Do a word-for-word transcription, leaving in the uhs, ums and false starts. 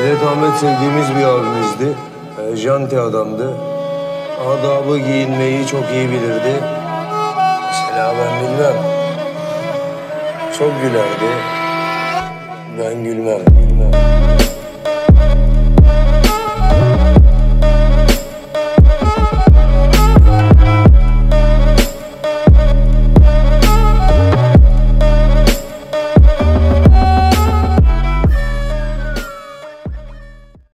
Cevdet Ahmet sevdiğimiz bir abimizdi. E, janti adamdı. Adabı giyinmeyi çok iyi bilirdi. Mesela ben bilmem. Çok gülerdi. Ben gülmem, gülmem.